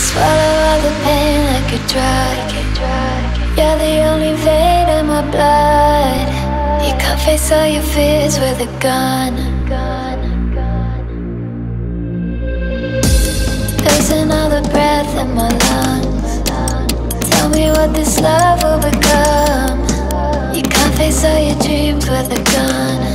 Swallow all the pain like a drug. You're the only vein in my blood. You can't face all your fears with a gun. Losing all the breath in my lungs. Tell me what this love will become. You can't face all your dreams with a gun.